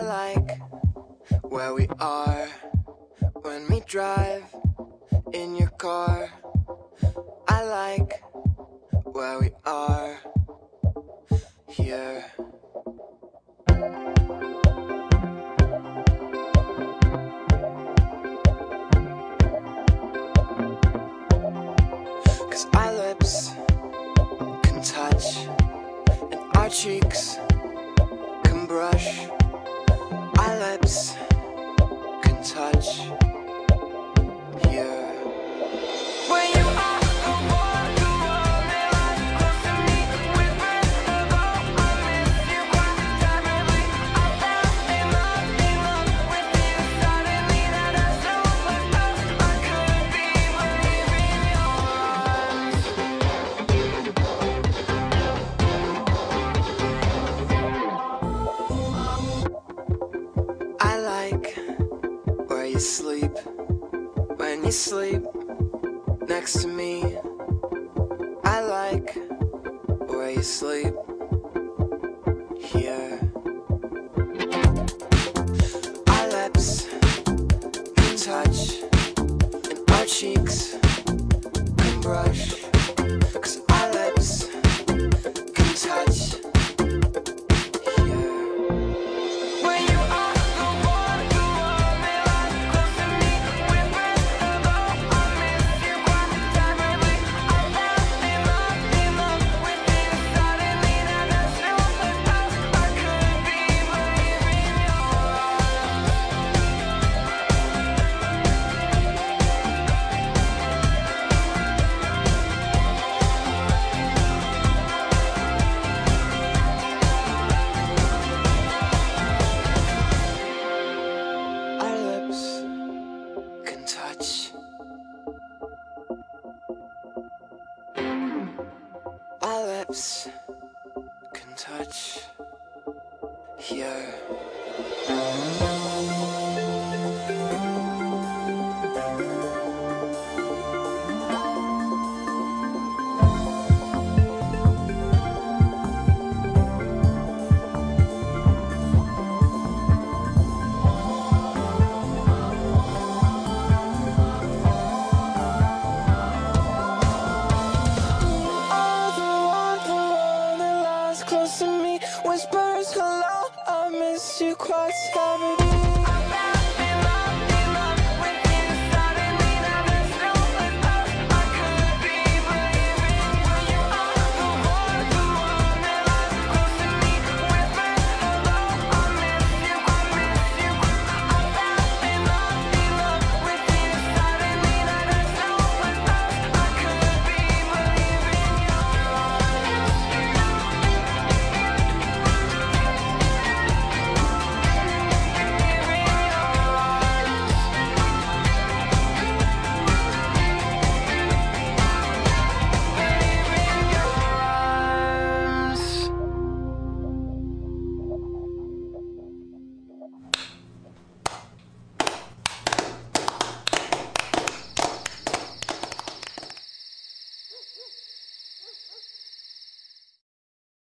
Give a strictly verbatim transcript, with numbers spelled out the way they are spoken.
like where we are when we drive in your car. I like where we are here. Cause our lips can touch and our cheeks can brush. Our lips can touch here. When you are the one who only lies close to me, whispers about I miss you quite terribly. I fell in love, in love with you suddenly. That I so much love I couldn't be believing your eyes. I like where you sleep when you sleep next to me. I like where you sleep here. Our lips can touch and our cheeks can brush. Cause our lips can touch here. When you are the one who only lies close to me, whispers about I miss you quite terribly. I fell in love, in love with you suddenly. That I so much love I couldn't be believing your eyes. Our lips can touch. Our lips